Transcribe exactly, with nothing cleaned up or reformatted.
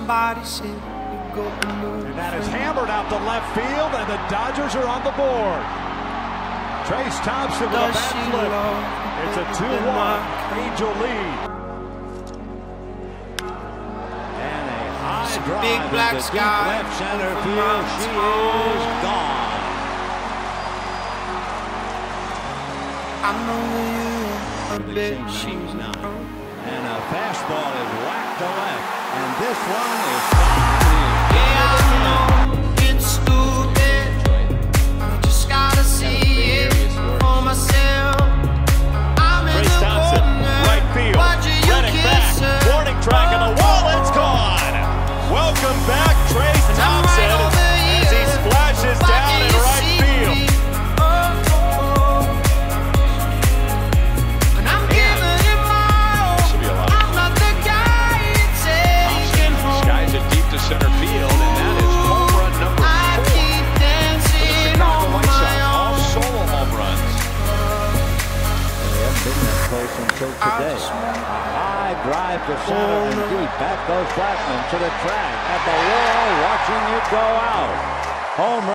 somebody said you go and move. And that is hammered out to left field, and the Dodgers are on the board. Trace Thompson with a bat flip. It's a two one Angel lead. And a high drive big black into deep sky left center over field. my She town. is gone. I know you, I bet she's not. And a fastball is whacked to left. And this one is fine. Yeah, I know it's stupid. I just gotta see it for myself. I'm in Trace the Thompson, corner, right field. watching you Reddick kiss back. her. Warning track on the wall. It's gone. Welcome back, Trace And I'm Thompson, right over as he here. splashes Why down can't in you right see field. me? Oh, oh, oh. And I'm giving it my all. This will be a lot of I'm not the guy it's taking home. skies it deep to center field, and that is home run number I four keep for the dancing Chicago on White Sox. my All own. solo home runs. They haven't been that close until I today. just A high drive to center and deep. Back goes Blackmon to the track. At the wall, watching it go out. Home run.